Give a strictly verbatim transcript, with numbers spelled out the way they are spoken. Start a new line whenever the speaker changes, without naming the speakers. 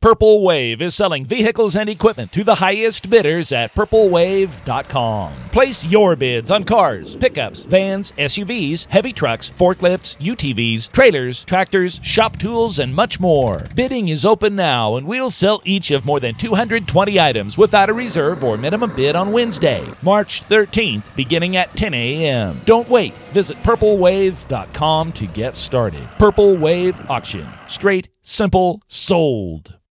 Purple Wave is selling vehicles and equipment to the highest bidders at purple wave dot com. Place your bids on cars, pickups, vans, S U Vs, heavy trucks, forklifts, U T Vs, trailers, tractors, shop tools, and much more. Bidding is open now, and we'll sell each of more than two hundred twenty items without a reserve or minimum bid on Wednesday, March thirteenth, beginning at ten a m Don't wait. Visit purple wave dot com to get started. Purple Wave Auction. Straight, simple, sold.